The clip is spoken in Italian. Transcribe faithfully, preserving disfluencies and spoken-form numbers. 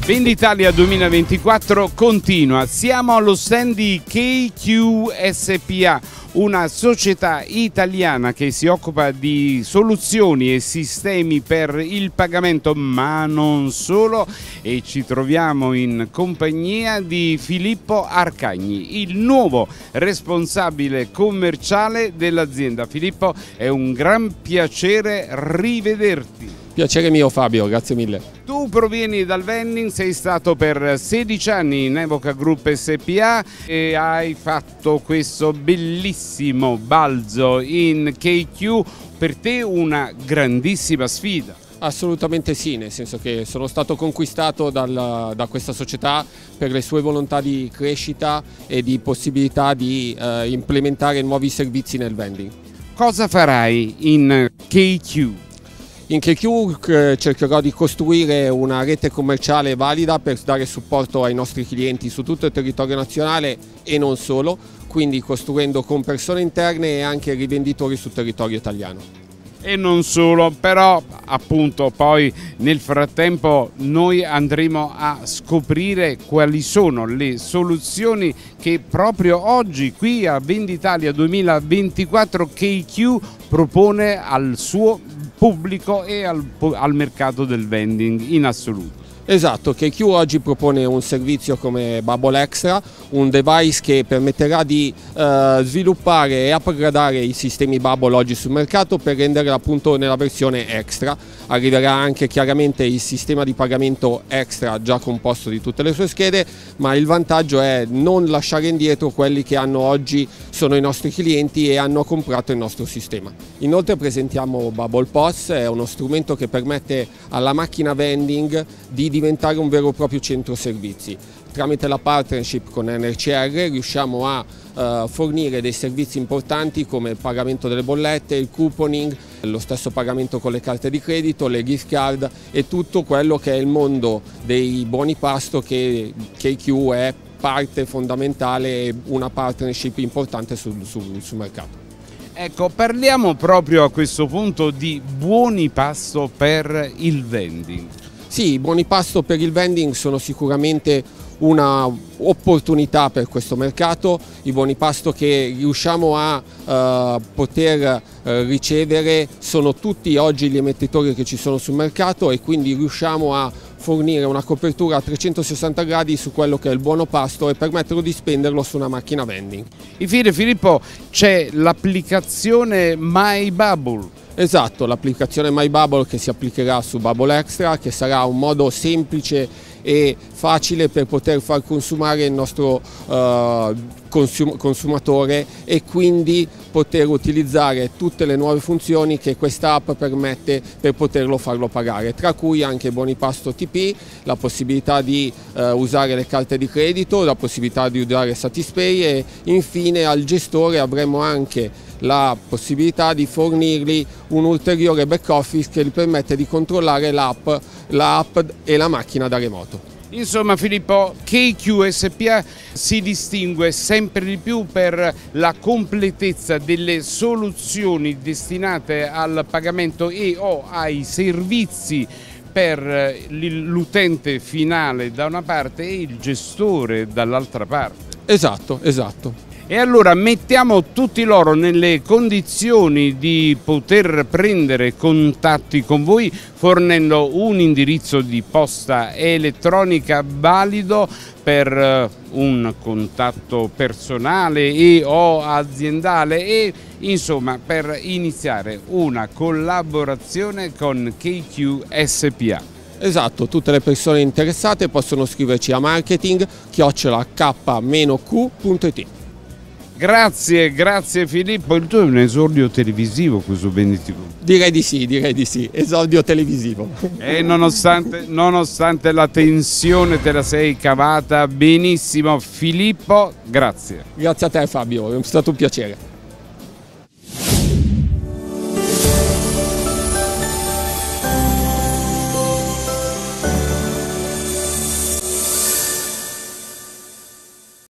Venditalia duemilaventiquattro continua, siamo allo stand di K Q S P A, una società italiana che si occupa di soluzioni e sistemi per il pagamento, ma non solo, e ci troviamo in compagnia di Filippo Arcagni, il nuovo responsabile commerciale dell'azienda. Filippo, è un gran piacere rivederti. Piacere mio Fabio, grazie mille. Tu provieni dal vending, sei stato per sedici anni in Evoca Group S P A e hai fatto questo bellissimo balzo in K Q, per te una grandissima sfida. Assolutamente sì, nel senso che sono stato conquistato dal, da questa società per le sue volontà di crescita e di possibilità di eh, implementare nuovi servizi nel vending. Cosa farai in K Q? In K Q cercherò di costruire una rete commerciale valida per dare supporto ai nostri clienti su tutto il territorio nazionale e non solo, quindi costruendo con persone interne e anche rivenditori sul territorio italiano. E non solo, però appunto poi nel frattempo noi andremo a scoprire quali sono le soluzioni che proprio oggi qui a Venditalia duemilaventiquattro K Q propone al suo pubblico e al, al mercato del vending in assoluto. Esatto, K Q oggi propone un servizio come Bubble Extra, un device che permetterà di eh, sviluppare e upgradare i sistemi Bubble oggi sul mercato per renderla appunto nella versione Extra. Arriverà anche chiaramente il sistema di pagamento Extra già composto di tutte le sue schede, ma il vantaggio è non lasciare indietro quelli che hanno oggi sono i nostri clienti e hanno comprato il nostro sistema. Inoltre presentiamo Bubble P O S, è uno strumento che permette alla macchina vending di diventare un vero e proprio centro servizi. Tramite la partnership con N R C R riusciamo a uh, fornire dei servizi importanti come il pagamento delle bollette, il couponing, lo stesso pagamento con le carte di credito, le gift card e tutto quello che è il mondo dei buoni pasto che K Q è parte fondamentale e una partnership importante sul, sul, sul mercato. Ecco, parliamo proprio a questo punto di buoni pasto per il vending. Sì, i buoni pasto per il vending sono sicuramente una opportunità per questo mercato, i buoni pasto che riusciamo a uh, poter uh, ricevere sono tutti oggi gli emettitori che ci sono sul mercato e quindi riusciamo a fornire una copertura a trecentosessanta gradi su quello che è il buono pasto e permetterlo di spenderlo su una macchina vending. Infine Filippo, c'è l'applicazione My Bubble. Esatto, l'applicazione My Bubble che si applicherà su Bubble Extra, che sarà un modo semplice e facile per poter far consumare il nostro uh, consum consumatore e quindi poter utilizzare tutte le nuove funzioni che questa app permette per poterlo farlo pagare, tra cui anche buoni pasto T P, la possibilità di uh, usare le carte di credito, la possibilità di usare Satispay e infine al gestore avremo anche la possibilità di fornirgli un ulteriore back office che gli permette di controllare l'app, l'app e la macchina da remoto. Insomma Filippo, K Q S P A si distingue sempre di più per la completezza delle soluzioni destinate al pagamento e o ai servizi per l'utente finale da una parte e il gestore dall'altra parte. Esatto, esatto. E allora mettiamo tutti loro nelle condizioni di poter prendere contatti con voi fornendo un indirizzo di posta elettronica valido per un contatto personale e o aziendale e insomma per iniziare una collaborazione con K Q S P A. Esatto, tutte le persone interessate possono scriverci a marketing chiocciola k q punto it. Grazie, grazie Filippo. Il tuo è un esordio televisivo questo venditivo? Direi di sì, direi di sì, esordio televisivo. E nonostante, nonostante la tensione te la sei cavata benissimo. Filippo, grazie. Grazie a te Fabio, è stato un piacere.